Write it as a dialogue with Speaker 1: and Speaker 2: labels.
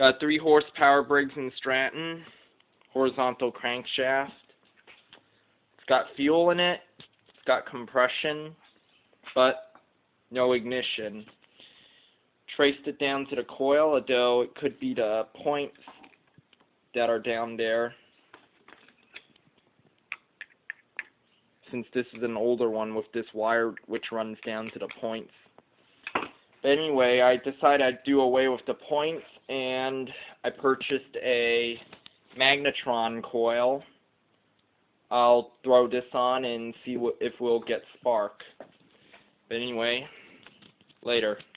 Speaker 1: Got a 3 horsepower Briggs and Stratton horizontal crankshaft. It's got fuel in it. It's got compression, but no ignition. Traced it down to the coil, although it could be the points that are down there, since this is an older one with this wire which runs down to the points. But anyway, I decided I'd do away with the points, and I purchased a Magneton coil. I'll throw this on and see if we'll get spark. But anyway, later.